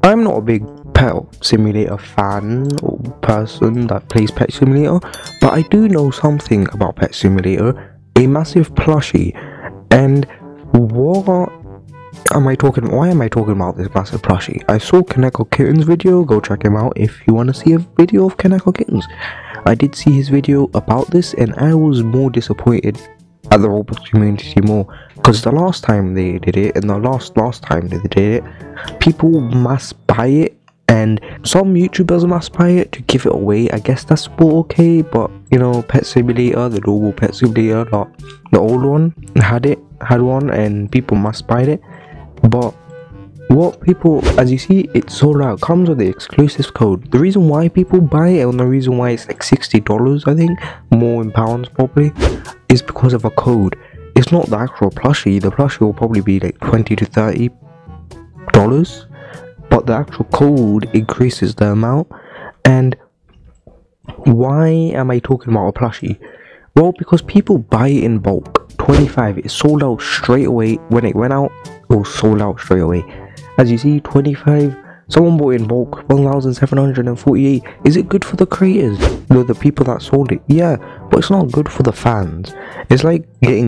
I'm not a big Pet Simulator fan or person that plays Pet Simulator, but I do know something about Pet Simulator, a massive plushie. And why am I talking about this massive plushie? I saw Kaneko Kitten's video, go check him out if you want to see a video of Kaneko Kittens. I did see his video about this and I was more disappointed at the Roblox community more, because the last time they did it and the last time they did it, people mass buy it, and some YouTubers mass buy it to give it away. I guess that's still okay, but you know, Pet Simulator, the normal Pet Simulator, the old one had one and people mass buy it. But what people, as you see, it's sold out, comes with the exclusive code. The reason why people buy it and the reason why it's like $60, I think, more in pounds probably, is because of a code. It's not the actual plushie. The plushie will probably be like $20 to $30, but the actual code increases the amount. And why am I talking about a plushie? Well, because people buy it in bulk. 25, it sold out straight away. When it went out, it was sold out straight away. As you see, 25, someone bought it in bulk, 1,748. Is it good for the creators, the people that sold it? Yeah, but it's not good for the fans. It's like selling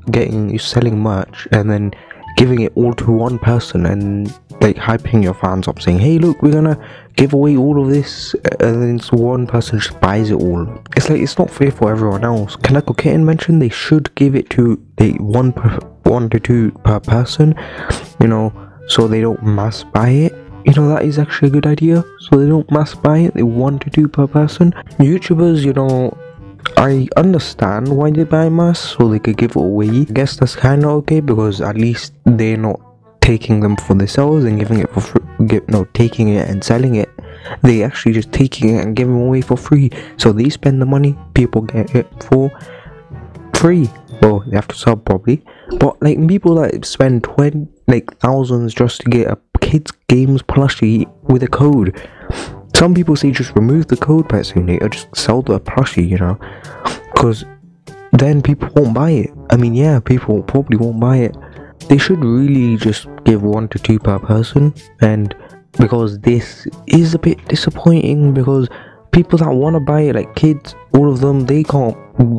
merch and then giving it all to one person and like hyping your fans up, saying, hey look, we're gonna give away all of this, and then one person just buys it all. It's like, it's not fair for everyone else. Kaneko Kitten mentioned they should give it to one to two per person, you know, so they don't mass buy it. You know, that is actually a good idea, so they don't mass buy it. They 1 to 2 per person. YouTubers, you know, I understand why they buy mass, so they could give it away. I guess that's kind of okay, because at least they're not taking them for themselves and giving it for free. Taking it and selling it. They actually just taking it and giving it away for free. So they spend the money, people get it for free. Well, they have to sub probably, but like people that spend thousands just to get a kids games plushie with a code. Some people say just remove the code, Pet Simulator, just sell the plushie, you know, because then people won't buy it. I mean, yeah, people probably won't buy it. They should really just give 1 to 2 per person, and because this is a bit disappointing, because people that want to buy it, like kids, all of them, they can't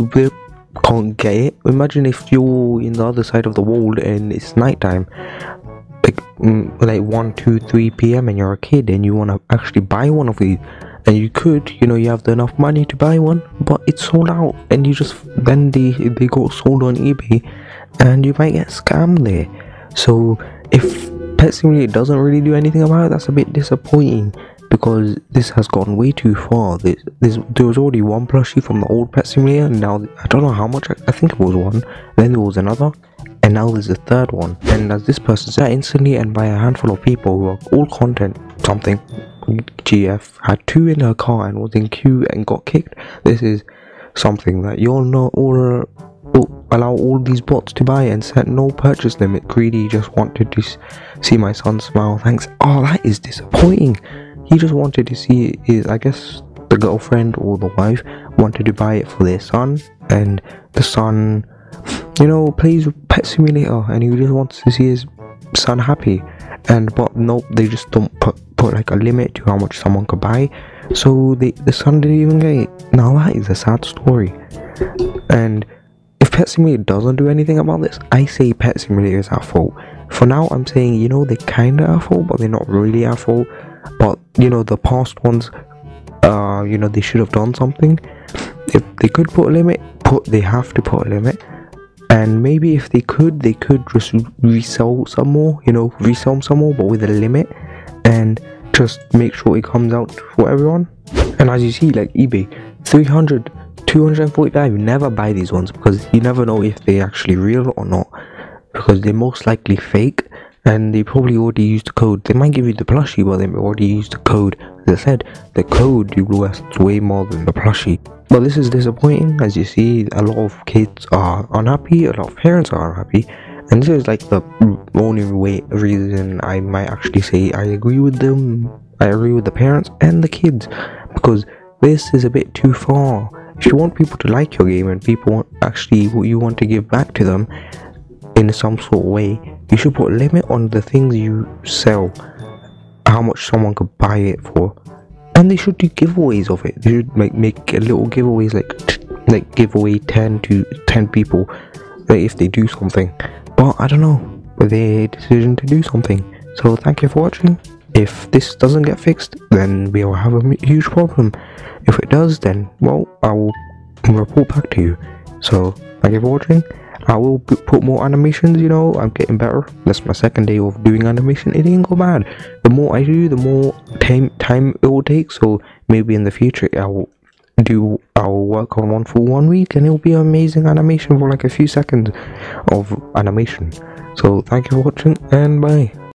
get it. Imagine if you're in the other side of the world and it's nighttime, like 1, 2, 3 p.m. and you're a kid and you want to actually buy one of these, and you could, you know, you have enough money to buy one, but it's sold out, and you just then they got sold on eBay and you might get scammed there. So if Pet Simulator doesn't really do anything about it, that's a bit disappointing, because this has gone way too far. There was already one plushie from the old Pet Simulator, and now I don't know how much, I think it was one, then there was another, and now there's a third one. And as this person said, instantly and by a handful of people who are all content something, GF had 2 in her car and was in queue and got kicked. This is something that you'll know, or allow all these bots to buy and set no purchase limit. Greedy just wanted to see my son smile, thanks. Oh, that is disappointing. He just wanted to see his, I guess the girlfriend or the wife wanted to buy it for their son, and the son, you know, plays Pet Simulator and he just wants to see his son happy, but nope, they just don't put like a limit to how much someone could buy, so the son didn't even get it. Now that is a sad story. And if Pet Simulator doesn't do anything about this, I say Pet Simulator is at fault. For now, I'm saying, you know, they're kinda at fault, but they're not really at fault. But you know, the past ones, you know, they should have done something. If they could put a limit, they have to put a limit. And maybe if they could just resell some more, you know, resell some more, but with a limit, and just make sure it comes out for everyone. And as you see, like eBay, 300, 245, never buy these ones, because you never know if they're actually real or not, because they're most likely fake, and they probably already used the code. They might give you the plushie, but they already used the code. As I said, the code you will cost way more than the plushie. But this is disappointing. As you see, a lot of kids are unhappy, a lot of parents are unhappy, and this is like the only reason I might actually say I agree with them. I agree with the parents and the kids, because this is a bit too far. If you want people to like your game and people want actually what you want to give back to them in some sort of way, you should put a limit on the things you sell. how much someone could buy it for. And they should do giveaways of it. They should make a little giveaways, like give away 10 to 10 people, like, if they do something. But I don't know, but they decision to do something. So thank you for watching. If this doesn't get fixed, then we will have a huge problem. If it does, then well, I will report back to you. So thank you for watching. I will put more animations, you know, I'm getting better. That's my second day of doing animation. It didn't go bad. The more I do, the more time it will take. So maybe in the future I'll work on one for 1 week, and it'll be amazing animation for like a few seconds of animation. So thank you for watching, and bye.